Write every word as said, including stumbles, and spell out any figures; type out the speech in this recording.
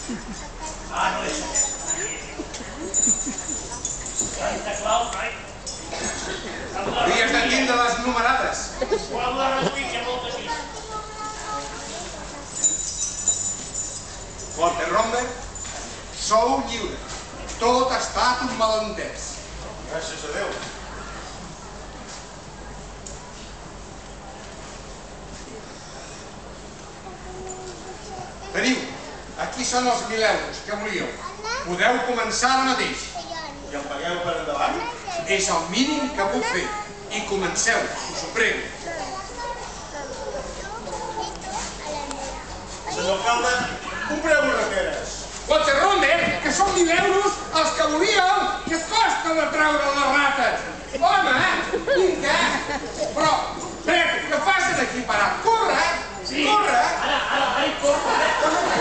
Ah, no és això. trenta claus, noi. Hauries de tindre les numerades. Quan la reduït, hi ha moltes més. Walter Romberg, sou lliure. Tot ha estat un malentès. Gràcies a Déu. Teniu, aquí són els mil euros que volíeu. Podeu començar ara mateix. I em pagueu per endavant? És el mínim que puc fer. I comenceu, us ho prego. Senyor alcalde, compreu rateres. Walter Romberg, que són mil euros els que volíeu, que es costa de treure les rates. Home, vinga. Però, Pep, què fas aquí parat? Corre, corre. Ara, ara, ara, corre.